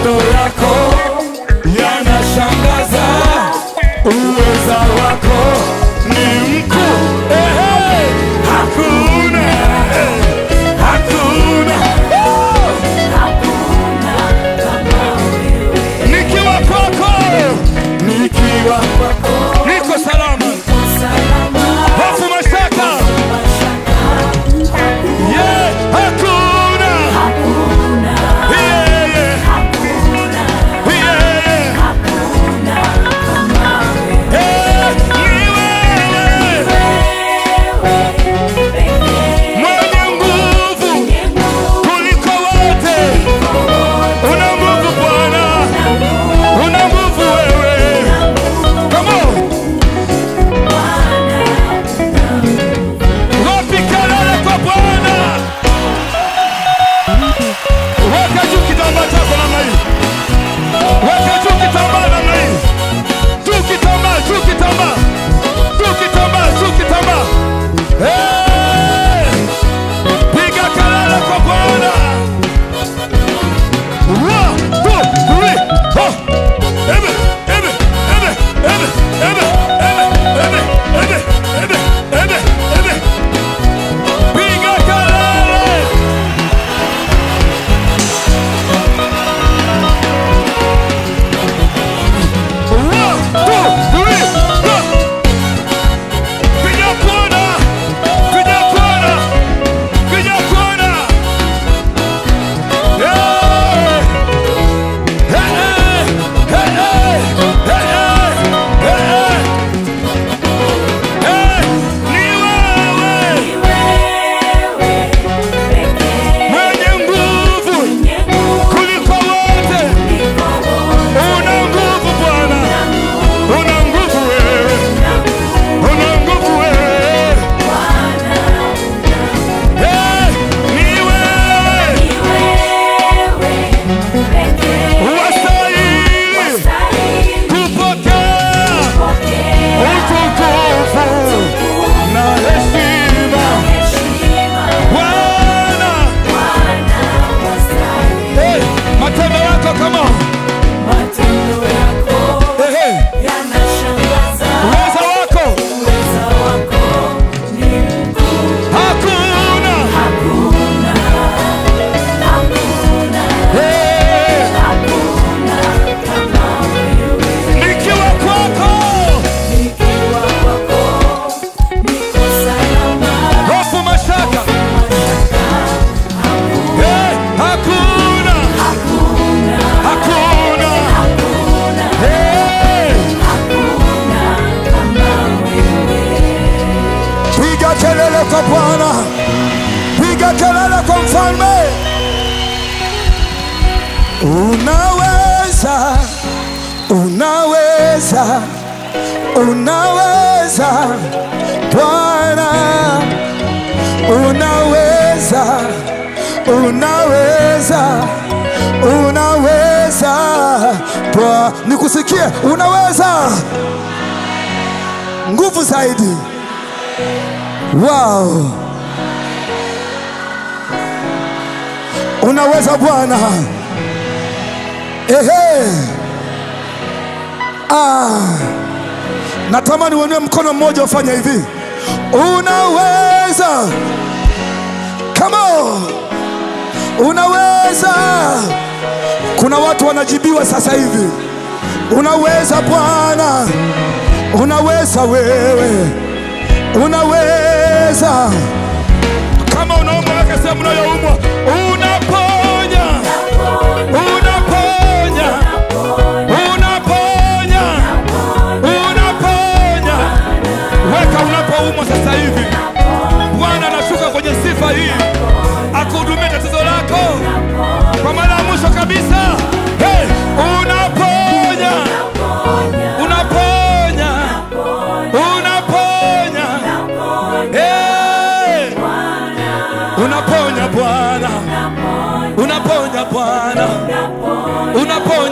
matendo yako yanashangaza, uweza wako ni mkuu. Hakuna, hakuna, hakuna kama wewe. Nikiwa kwako, nikiwa kwako, niko salama, niko salama. Hofu mashaka, yeah, hakuna, hakuna, yeah, yeah, hakuna, yeah, hakuna kama wewe. Ni wewe, mwenye nguvu kuliko wote. Una nguvu Bwana, una nguvu wewe. Come on. Wapi kelele kwa Bwana? Weka juu kitambaa chako namna hii. Weka juu kitambaa namna hii. Juu kitambaa, juu kitambaa. Juu kitambaa, juu kitambaa. Hey! Piga kelele kwa Bwana. 1, 2, 3, 4. Ebe, ebe, ebe, ebe, ebe, ebe, ebe, ebe, ebe, ebe, ebe. Piga kelele. 1, 2, 3, go. Piga kona, piga kona, piga kona. Yeah. Hey, hey, hey, hey, hey, hey. Hey, ni wewe, mwenye nguvu kuliko wote. Una nguvu Bwana, una nguvu wewe, una nguvu wewe. Hey, ni wewe, wastahili kupokea utukufu na heshima. Bwana, hey, matendo yako kama hey, hey. Uweza wako hakuna, hey. Nikiwa kwako, hofu mashaka, hey, hakuna, hakuna, hey. Piga kelele kwa Bwana, piga kelele kwa Mfalme. Unaweza, unaweza, unaweza Bwana, unaweza, unaweza, unaweza Bwana. Nikusikie, unaweza. Nguvu zaidi. Wow. Unaweza Bwana. Ehe. Natamani uone mkono mmoja ufanye hivi. Unaweza. Come on. Unaweza. Kuna watu wanajibiwa sasa hivi. Unaweza Bwana. Unaweza wewe. Unaweza. Kama unaumwa weka sehemu unayoumwa. Unaponya. Unaponya. Unaponya. Unaponya. Weka unapoumwa sasa hivi. Bwana anashuka kwenye sifa hii akuhudumie tatizo lako kwa mara ya mwisho kabisa. Hey, unaponya. Unaponya. Unaponya. Hey, unaponya Bwana. Unaponya Bwana. Unaponya